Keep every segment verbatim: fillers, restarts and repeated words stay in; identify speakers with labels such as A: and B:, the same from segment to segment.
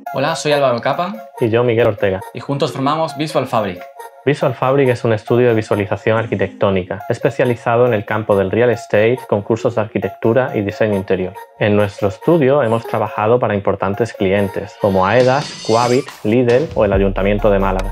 A: Hola, soy Álvaro Capa.
B: Y yo, Miguel Ortega.
A: Y juntos formamos Visual Fabric.
B: Visual Fabric es un estudio de visualización arquitectónica, especializado en el campo del real estate con cursos de arquitectura y diseño interior. En nuestro estudio hemos trabajado para importantes clientes, como AEDAS, Quabit, Lidl o el Ayuntamiento de Málaga.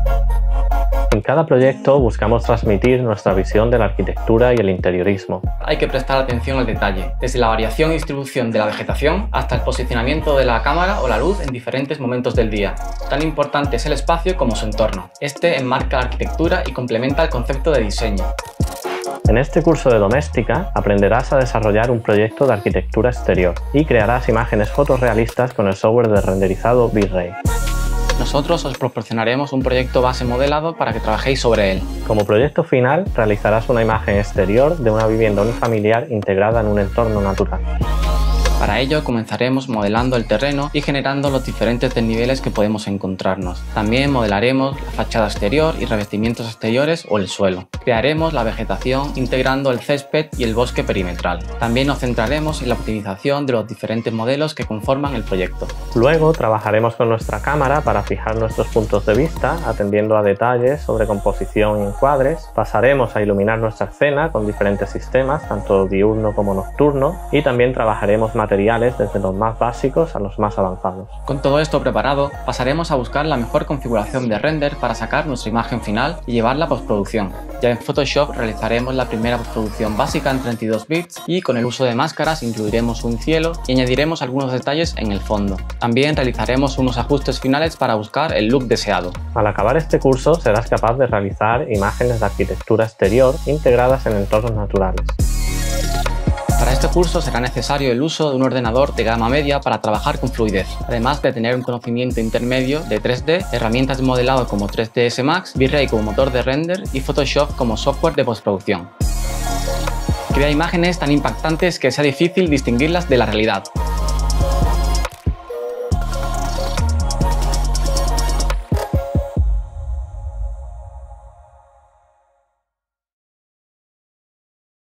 B: En cada proyecto buscamos transmitir nuestra visión de la arquitectura y el interiorismo.
A: Hay que prestar atención al detalle, desde la variación y distribución de la vegetación hasta el posicionamiento de la cámara o la luz en diferentes momentos del día. Tan importante es el espacio como su entorno. Este enmarca la arquitectura y complementa el concepto de diseño.
B: En este curso de doméstica aprenderás a desarrollar un proyecto de arquitectura exterior y crearás imágenes fotorrealistas con el software de renderizado V-Ray.
A: Nosotros os proporcionaremos un proyecto base modelado para que trabajéis sobre él.
B: Como proyecto final, realizarás una imagen exterior de una vivienda unifamiliar integrada en un entorno natural.
A: Para ello comenzaremos modelando el terreno y generando los diferentes desniveles que podemos encontrarnos. También modelaremos la fachada exterior y revestimientos exteriores o el suelo. Crearemos la vegetación integrando el césped y el bosque perimetral. También nos centraremos en la optimización de los diferentes modelos que conforman el proyecto.
B: Luego trabajaremos con nuestra cámara para fijar nuestros puntos de vista, atendiendo a detalles sobre composición y encuadres. Pasaremos a iluminar nuestra escena con diferentes sistemas, tanto diurno como nocturno, y también trabajaremos más materiales desde los más básicos a los más avanzados.
A: Con todo esto preparado, pasaremos a buscar la mejor configuración de render para sacar nuestra imagen final y llevarla a postproducción. Ya en Photoshop realizaremos la primera postproducción básica en treinta y dos bits y con el uso de máscaras incluiremos un cielo y añadiremos algunos detalles en el fondo. También realizaremos unos ajustes finales para buscar el look deseado.
B: Al acabar este curso serás capaz de realizar imágenes de arquitectura exterior integradas en entornos naturales.
A: Para este curso será necesario el uso de un ordenador de gama media para trabajar con fluidez, además de tener un conocimiento intermedio de tres D, herramientas de modelado como tres D S Max, V-Ray como motor de render y Photoshop como software de postproducción. Crea imágenes tan impactantes que sea difícil distinguirlas de la realidad.